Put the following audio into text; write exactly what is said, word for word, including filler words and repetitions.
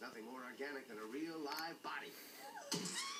Nothing more organic than a real live body.